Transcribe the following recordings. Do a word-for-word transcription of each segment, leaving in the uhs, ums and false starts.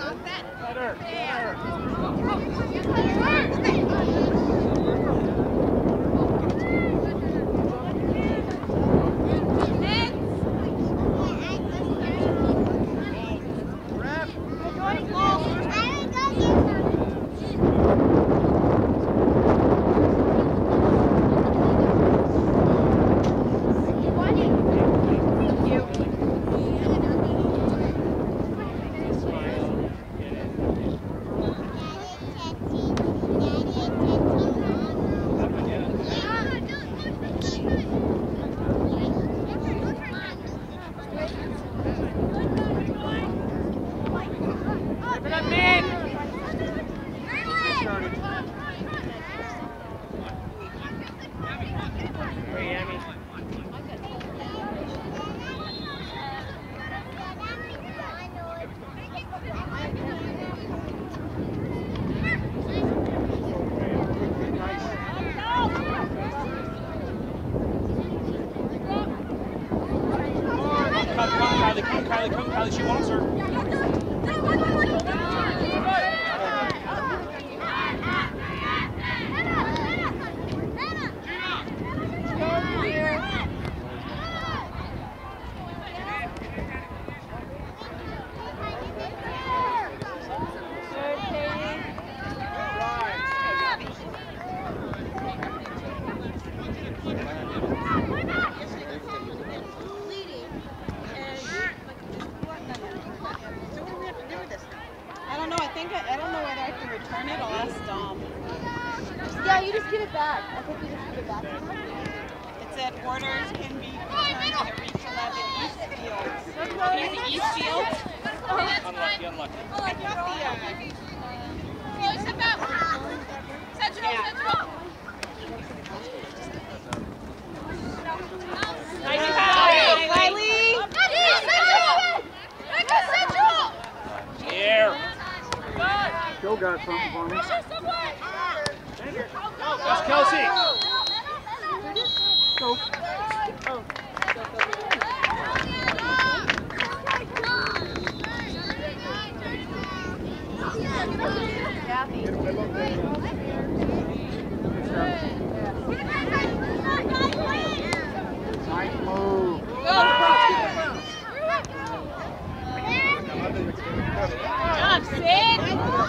She wants her. Joe got something for me. That's Kelsey. Go. Oh. Nice move. Job, Sid.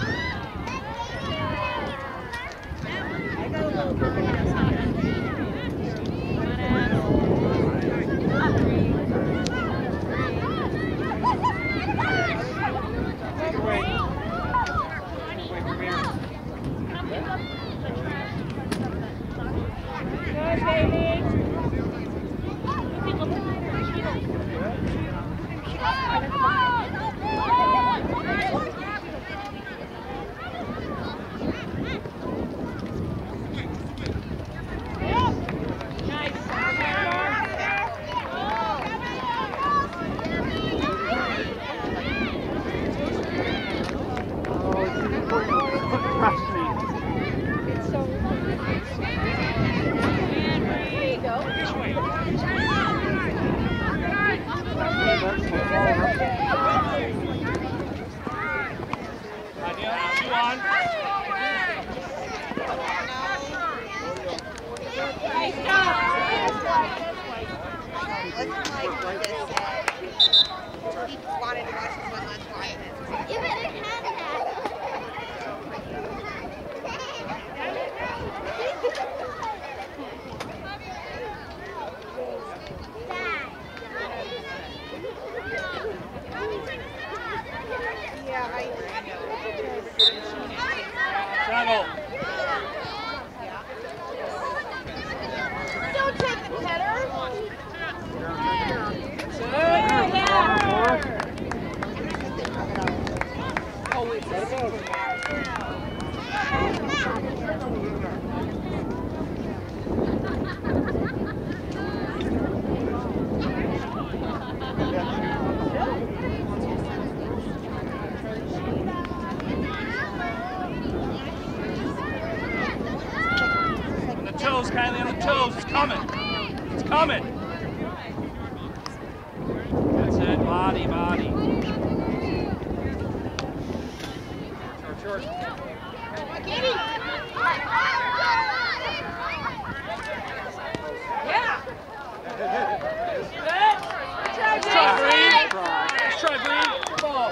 Kylie, on the toes. It's coming. It's coming. That's it. Body, body. short. Katie! Yeah! Good! Good try, Green. Green! Let's try Green. Good ball.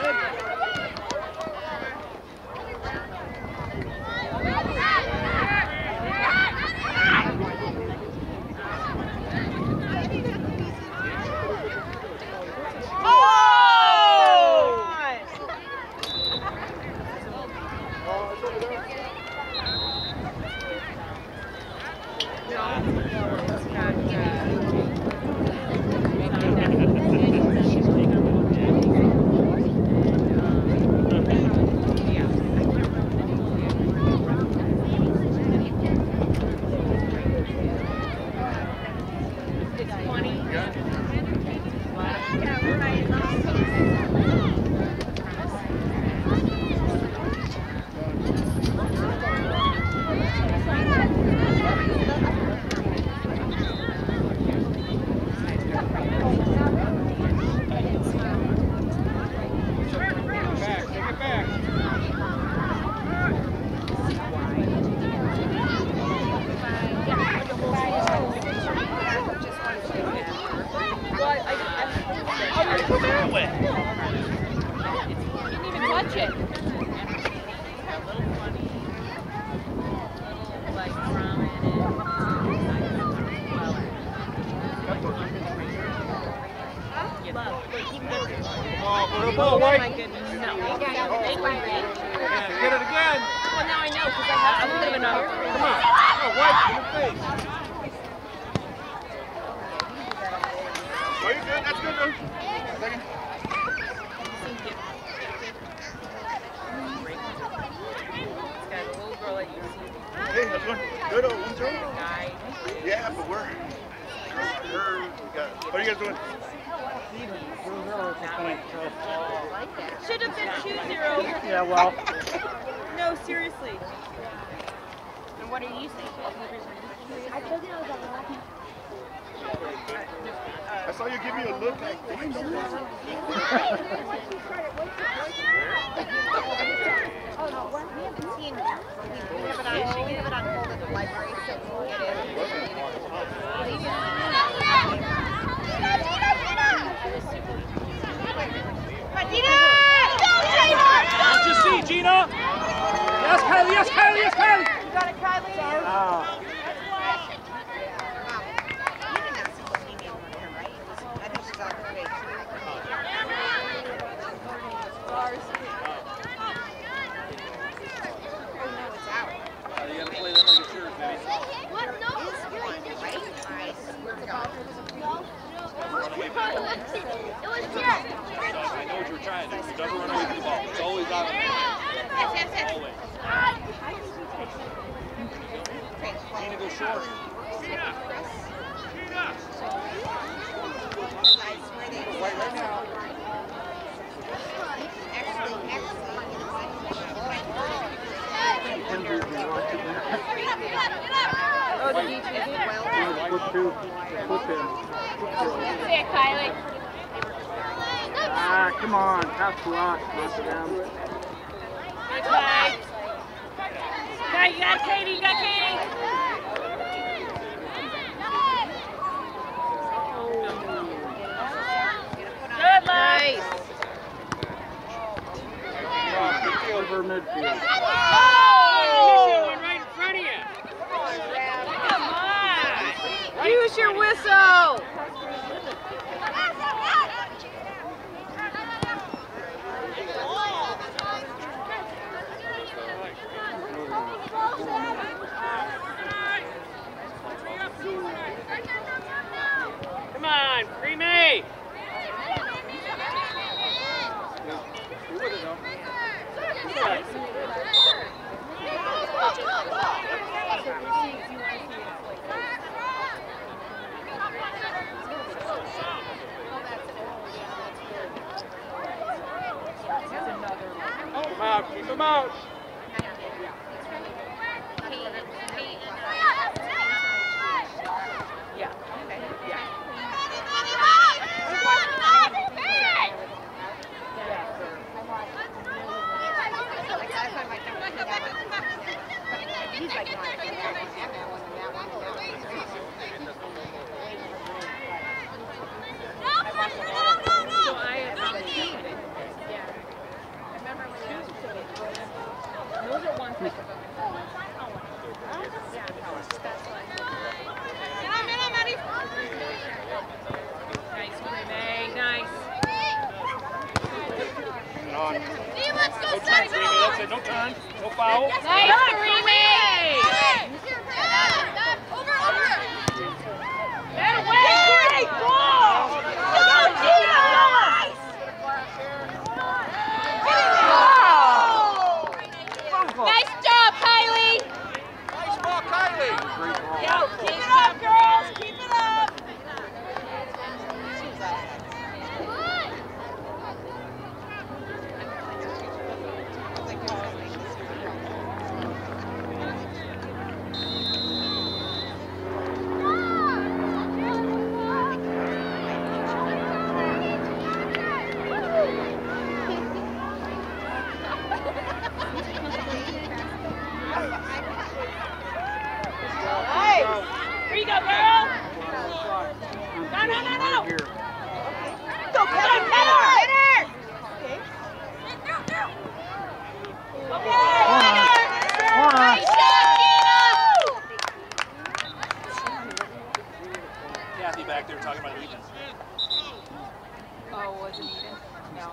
Should have been two zero. Yeah, well. No, seriously. And what are you saying? I told you I was on. I saw you give me a look like, Oh no, we haven't seen it. We have it on, we have it on hold at the library, so we'll get What you see, Gina? Yes, Kylie, yes, Kylie, yes, Kylie! You got it, Kylie? Oh. I know what you were trying to do. You never run away from the ball. It's always out of the ball. Always. Gina, go short. right, right now. Oh, did you choose it? Well, Flip two. Flip in. that's it, Kylie. Ah, come on. Pass to us, not to them. Good play. Okay, you got Katie, you got Katie. Good, nice. Over midfield. Oh! One right in front of you. Come on. Use your whistle. Come on, Creamy. Come out, keep him out. Yeah. Okay. Yeah. I He's like, no, I can't that one, and that one, and that one, and that one. I watched them all. So I have um, yeah. I remember when you used to be. Those are ones like about yeah, that's why. Get on, get on, Maddie. Nice, Renee, nice. Come on. Let's go, No turn, Green Bay. That's it. No turn. No foul. Nice, Renee! Over, over. That away! Great ball! Go, Gina! Nice job, Kylie! Nice ball, Kylie. Yo, keep it up, girls! Keep it up! Here you go, girl! No, no, no, no! Go, get her! Get her! Okay! Nice shot, Gina! Kathy back there talking about Eden. Oh, was it Eden? No.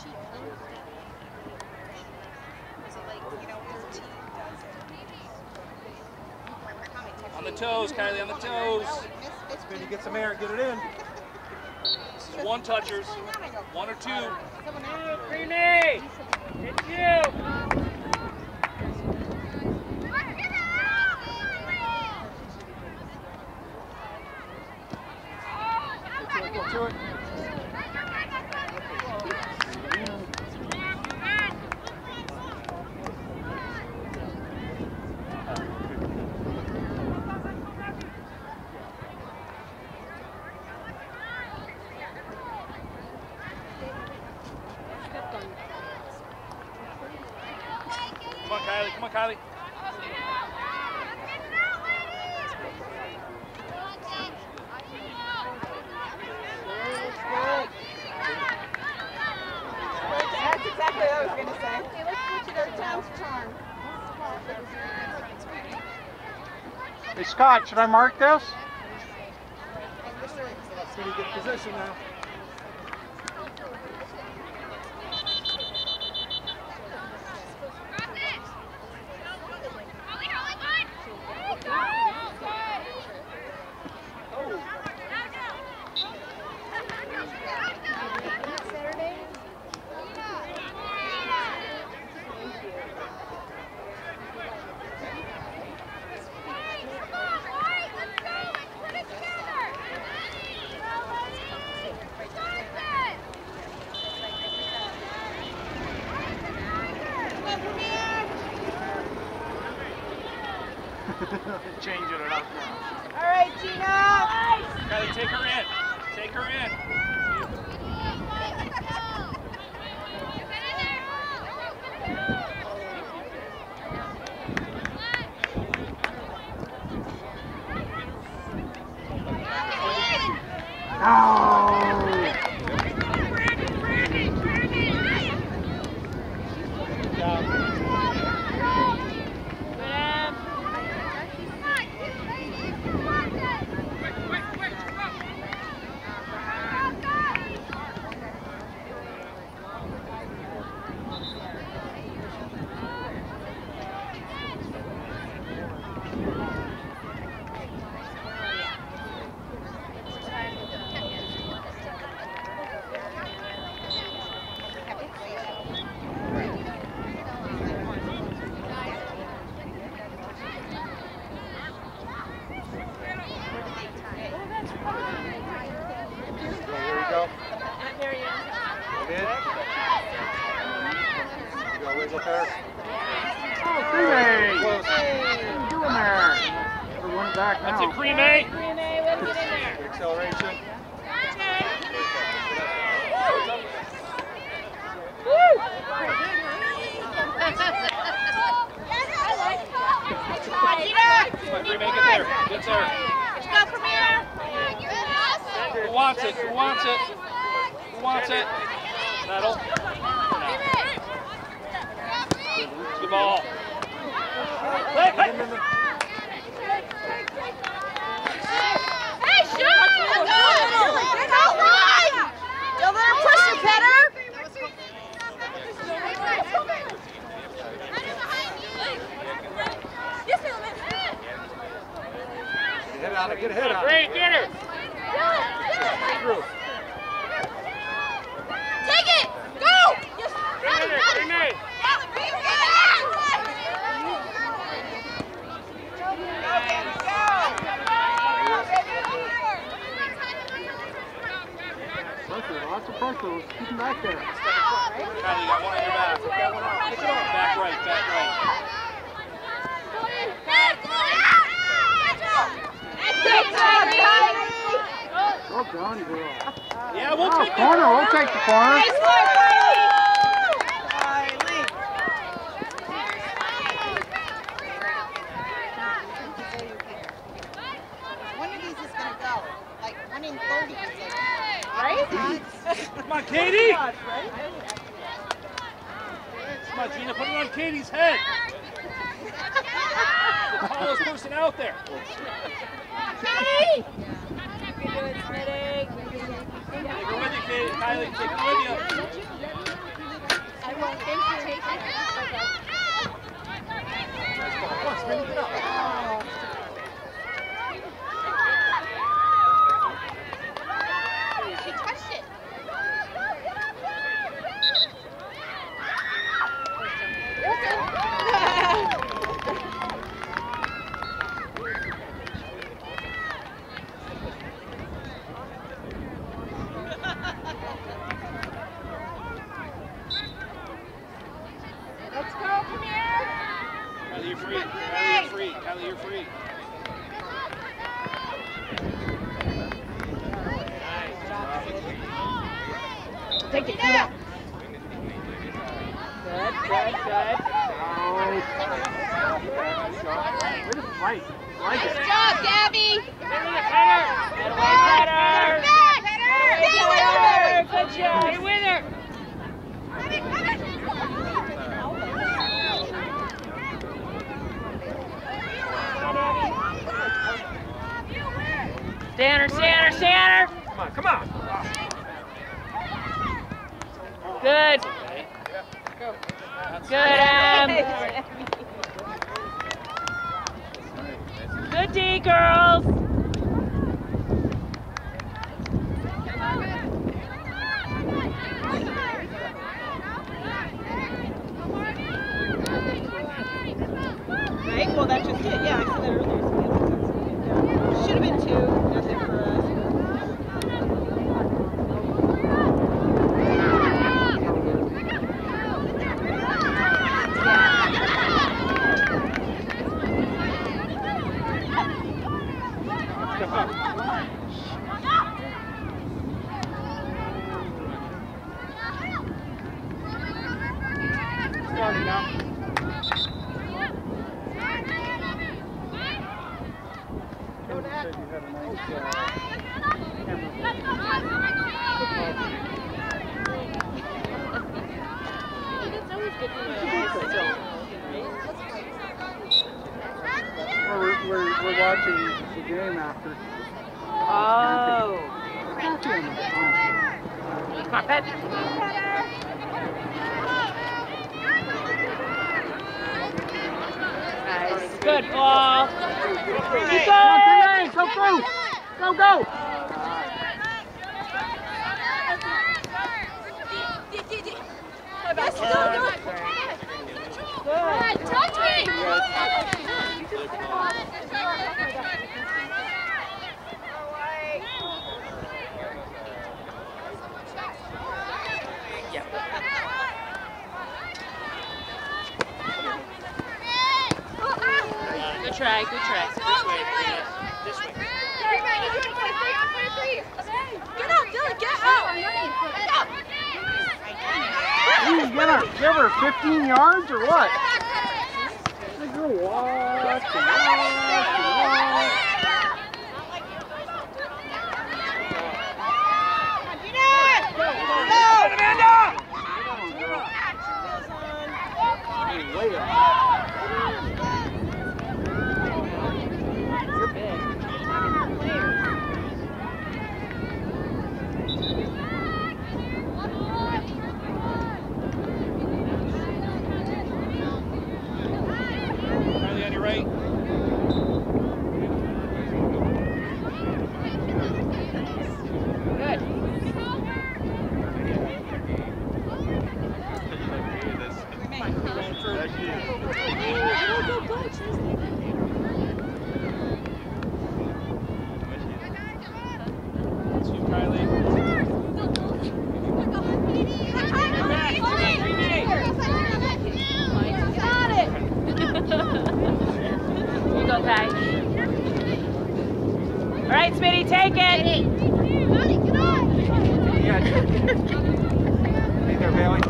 On the toes, Kylie, on the toes. Maybe get some air, get it in. This is one touchers. One or two. Renee! It's you! Go to it. Come on, Kylie. Come on, Kylie. That's exactly what I was going to say. Okay, let's switch it every time's charm. Hey, Scott, should I mark this? Pretty good position now. Changing it up now. All right, Gina. Kylie, take her in. Take her in. That's it, Green Bay. Green Bay, let him get in there. Acceleration. Woo! That's her. Let's go, Premier. Who wants it? Who wants it? Who wants it? Settle. Good ball. Play, play. Hey, shoot! Let's go! Go line! Go there, push it, Petter! Get a head on it, get a head on it. Great, get her. Take it! Go! Yes. Ready, ready. Renee. Pressure, lots of pressure. Let's keep him back there. Kylie, you got one on your back. Back right, back right. Well done, girl. Yeah, we'll Oh, take corner, it. we'll take the corner. One of these is gonna go. Like one in thirty. Right? Come on, Katie. Come on, Gina, put it on Katie's head. The tallest person out there. Katie! You do it, Smitty. Take her with you, Katie. Kylie, take her with you. I won't think you take it. Come on, Smitty, get up. She touched it. Let's go, Premier. Kylie, you're free. Kylie, you're free. Kylie, you're free. Take it, yeah. Good, good, good. Way to fight. Like it. Good job, Gabby. Get away, Petter. Stay with her. Good job. Stay with her. Stand her, stand her, stand her. Come on, come on. Good. Good, Em. Good D, girls. Right? Well, that's just it. Yeah, I said that earlier. So should have been two. Nothing for us. Starting now. Said you had a nice uh, Well, we're, we're, we're watching the game after. Oh. Come on, Pet. Nice. Good ball. Keep going. Go, go! Go, go! Yes, go, Good. touch me! Good try, good try. This way, Karina. This way. Get out, Dylan, get out! Get out! You give her, give her fifteen yards or what? Let her walk and walk and walk. Riley on your right. All right, Smitty, take it. Hey there, Bailey.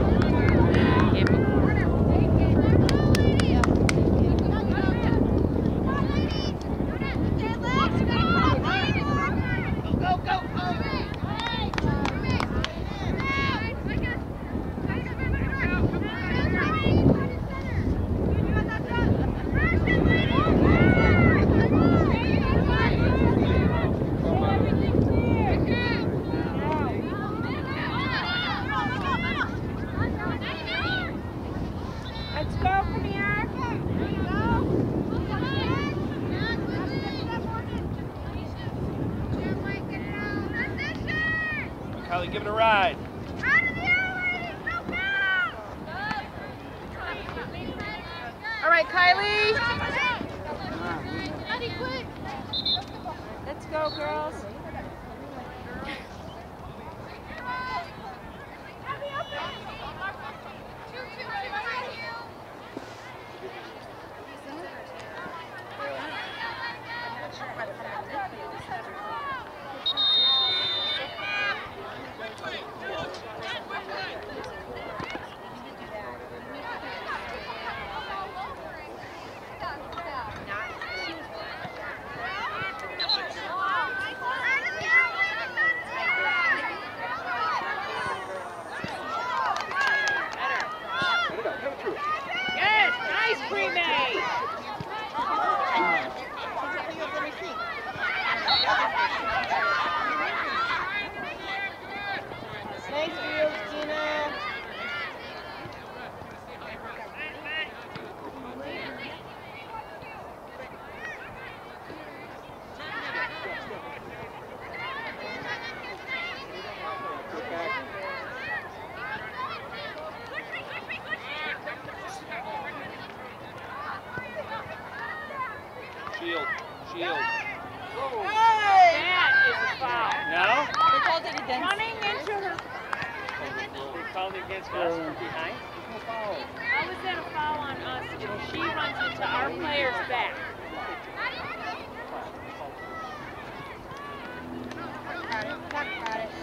Let's go from here. Kylie, give it a ride. All right, Kylie. Let's go, girls. Yes, nice pre-made. Nice field, Gina. Shield. Shield. That is a foul. No? They called it against. Running into her. They called it against us from behind? How is that a foul on us if she runs into our player's back? Got it. Got it.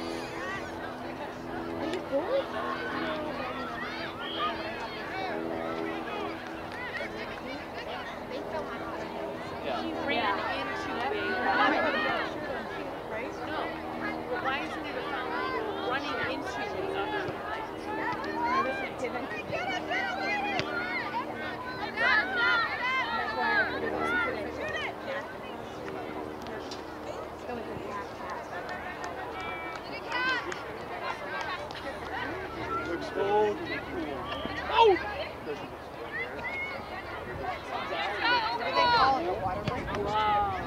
Are you good? Yeah. She ran into a... No. But why isn't it a foul running into the other Looks old. Oh! Wow.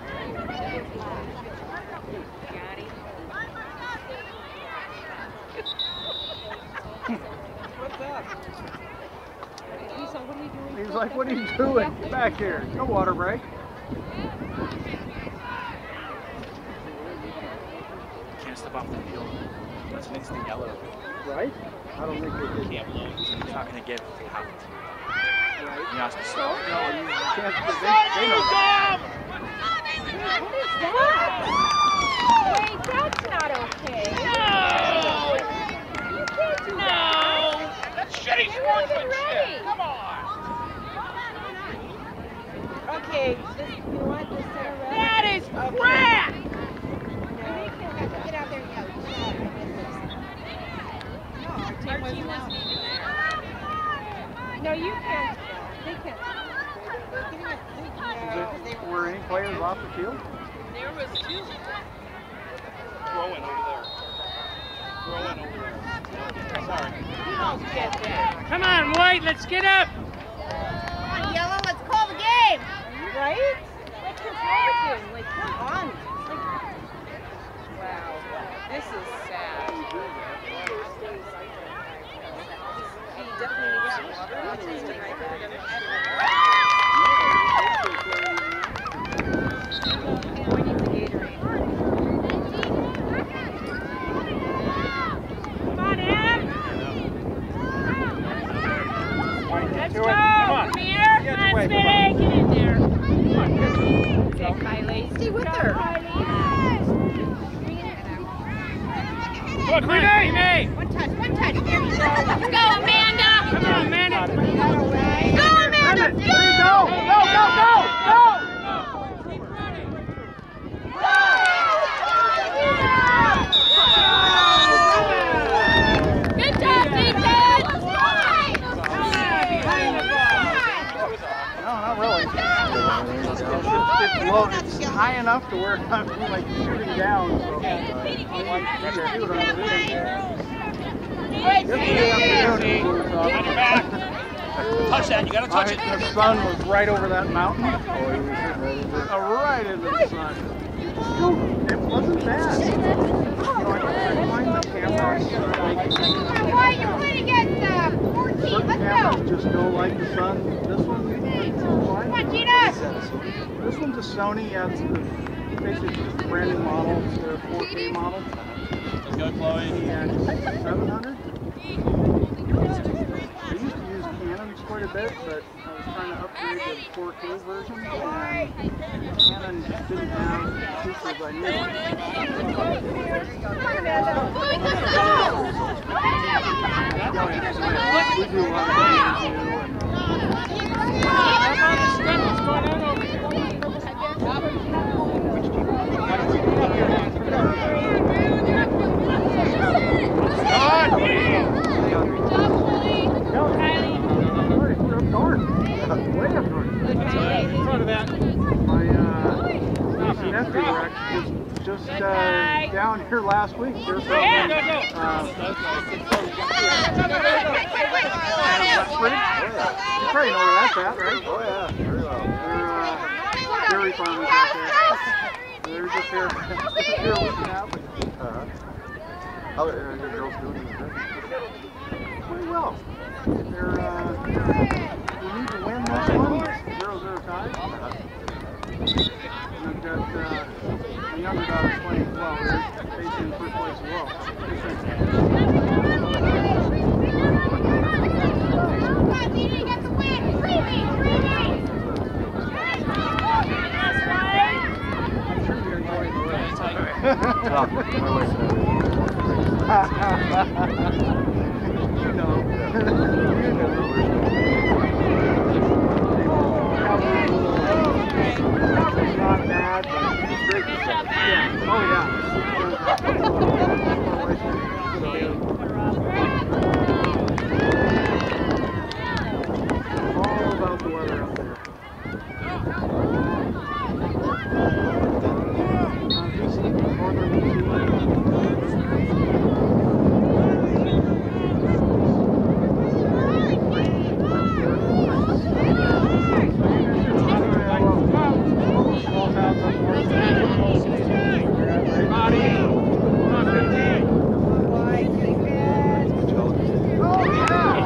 Got him. What's up? Lisa, what are you doing? He's like, what are you doing? Get back here. No water break. Can't step off the field. That's an instant yellow. Right? I don't think they did. Can't blow. He's not going to give if it happens. Right? You're not supposed to. No, you can't. They, they know that. What is that? Wait, that's not okay. No! You can't do No! that. That's shitty You're not even sportsmanship. ready. Come on. Okay, this, you know what? This center red. That is crap! Get out there and yell. No, our team wasn't even there. No, you can't. They can't. Is it, were any players off the field? There was two. Throw in over there. Throw in over there. Sorry. You don't get that. Come on, White, let's get up. Come on, Yellow, let's call the game. Right? Like, control the game. Like, come on. Like, Wow. This is sad. he definitely needs some water. Autistic, right? Boy needs a Gatorade. Come on, Em. Let's go. Come on. Come here. Get Come on, away, come Smitty. Get in there. Say Kylie. Stay with her. Come on, Renee! One touch, one touch. There you go. Let's go, Amanda. Come on, Amanda! Go, Amanda. Go! Go! Go! Go! Go! Good job, defense. No, not really. It's, it's low. It's high enough to where I'm like shooting down. So I'm like, shoot, I'm On your back. Touch that, you gotta touch it. The sun was right over that mountain. Uh, right into the sun. Still, it wasn't bad. You know, I can find the cameras. Why are you playing against uh, fourteen? Certain Let's cameras go. just don't like the sun. This one, Come on, Gina. this one's a Sony. Yeah, it's the, basically just a brand new model. It's their four K model. Let's go, Chloe. And seven hundred. I used to use Canons quite a bit, but I was trying to upgrade to the four K version, and Canon didn't have the features I needed. We do a lot of games too, My uh, nephew was just uh, down here last week. They're from uh, Westbridge. You probably know where that's at, right? Oh yeah, very well. They're uh, dairy farmers out there. They're just here, just here looking at me. Uh-huh. How are your girls doing? Pretty well. They're, uh, we need to win this one. Zero zero tie. Uh-huh. And I've got uh, my younger daughter's playing as well. They're basically in first place as well. Come on, Gina, you got the win. Three leads, three leads. I'm sure you're enjoying the race. Oh, my wife said You know. You know. It's not bad, but it's great. Yeah. Oh, yeah. All about the weather up there. Uh, B C, northern B C. Small towns up north. Everybody. Come on, fifteen. Oh, yeah.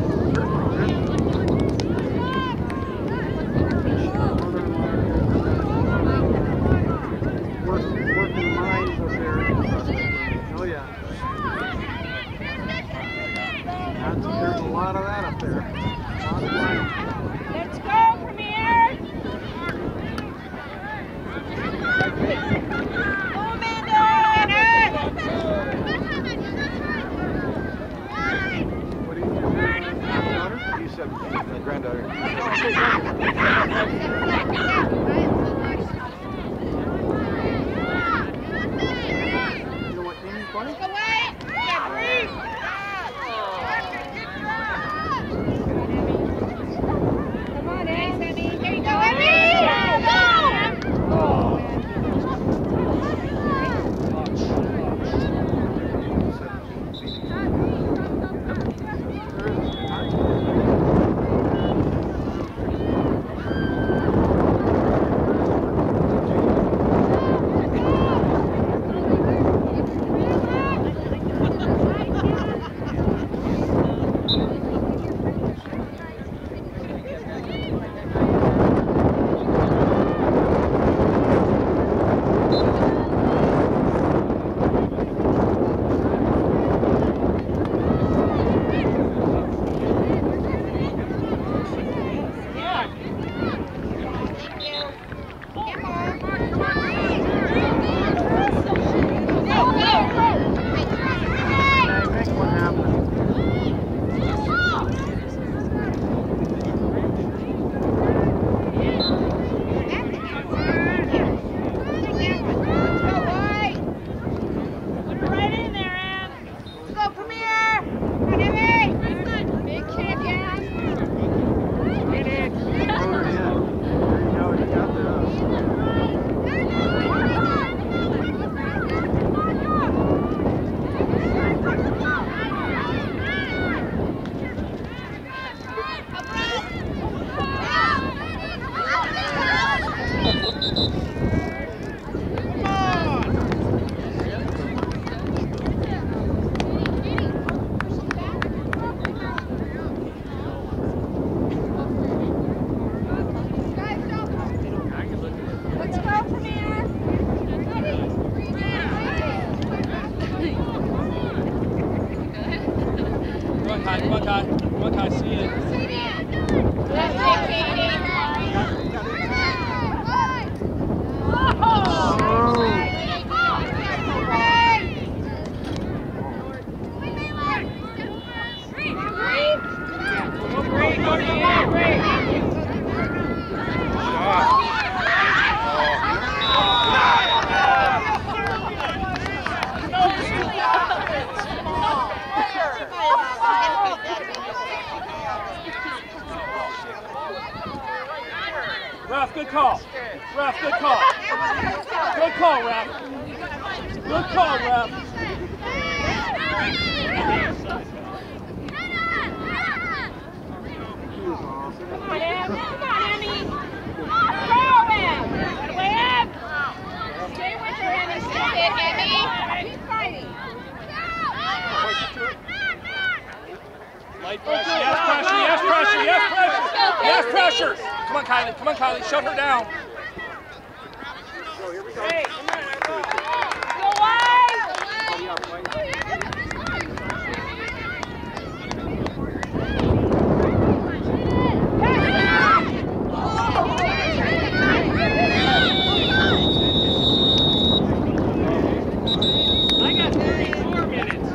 Working, working mines up there. Oh, yeah. That's, there's a lot of that up there. A lot of mines. Let's go, Premier. Go, Amanda. What do you do? Granddaughter? you said my granddaughter. You know what team you play? Go away. Yeah, three. Ref, good call. Ref, good call. Good call, ref. Good call, ref. Come on, Em. Come on, Emmy. Go, Em. That way, Em. Stay with her, Emmy. Stay with her, Emmy. Keep fighting. Light pressure. Yes, pressure. Yes, pressure. Yes, pressure. Yes, pressure. Come on, Kylie. Come on, Kylie. Shut her down. Hey, go wide. I got thirty-four minutes.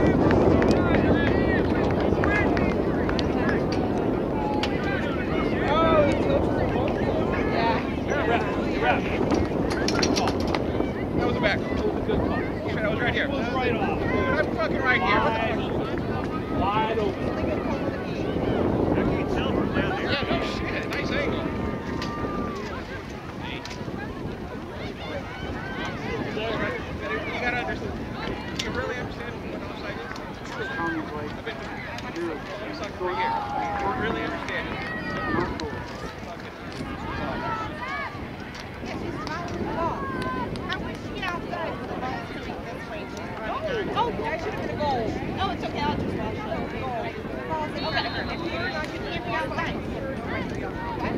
That was a back. That was a good call. That was right here. That was right off. I'm fucking right here. Wide open. I can't tell from down there. Yeah, no shit. Nice angle. You gotta understand. You really understand what offside is? Tommy's like, dude, It's like right here. You really understand it. not cool. Oh, that should have been a goal. Oh, it's okay. I'll just watch it. Goal. Okay. If you're not, you can't be outside.